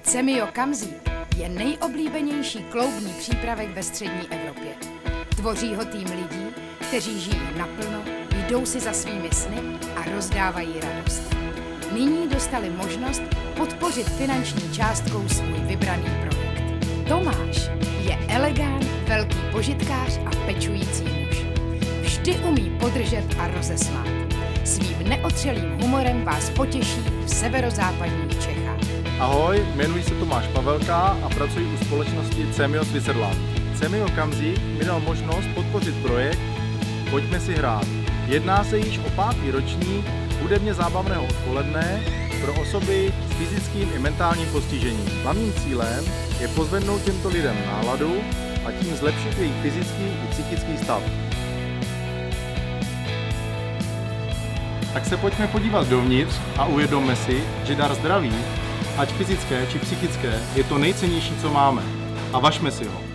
Cemio Kamzík je nejoblíbenější kloubný přípravek ve střední Evropě. Tvoří ho tým lidí, kteří žijí naplno, jdou si za svými sny a rozdávají radost. Nyní dostali možnost podpořit finanční částkou svůj vybraný projekt. Tomáš je elegant, velký požitkář a pečující muž. Vždy umí podržet a rozesmát. Svým neotřelým humorem vás potěší v severozápadních Čechách. Ahoj, jmenuji se Tomáš Pavelka a pracuji u společnosti Cemio Switzerland. Cemio Kamzík mi dal možnost podpořit projekt Pojďme si hrát. Jedná se již o 5. ročník hudebně zábavného odpoledne pro osoby s fyzickým i mentálním postižením. Hlavním cílem je pozvednout těmto lidem náladu a tím zlepšit jejich fyzický i psychický stav. Tak se pojďme podívat dovnitř a uvědomme si, že dar zdraví, ať fyzické či psychické, je to nejcennější, co máme. A važme si ho.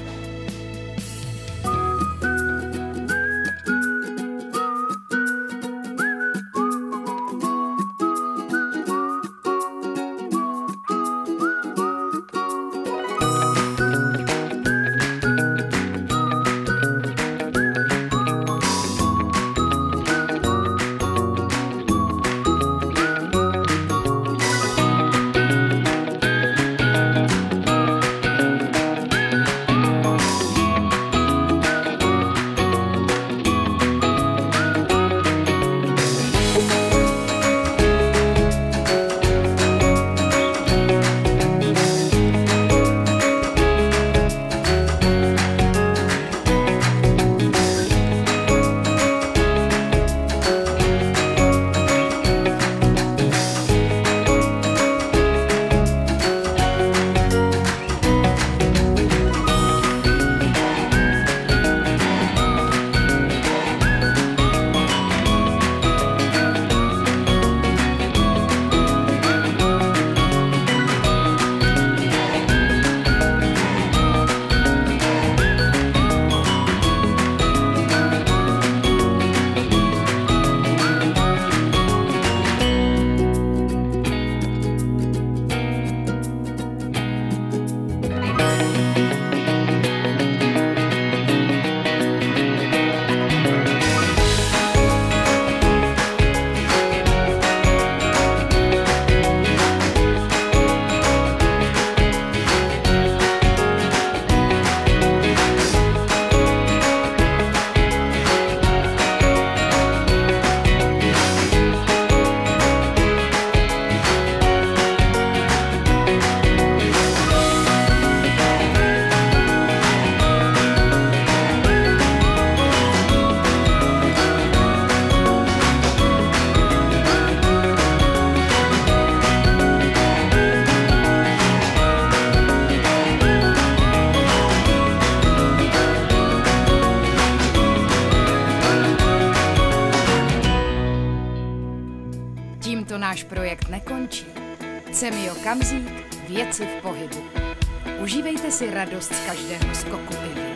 Tímto náš projekt nekončí. Cemio Kamzík, věci v pohybu. Užívejte si radost z každého skoku i vy.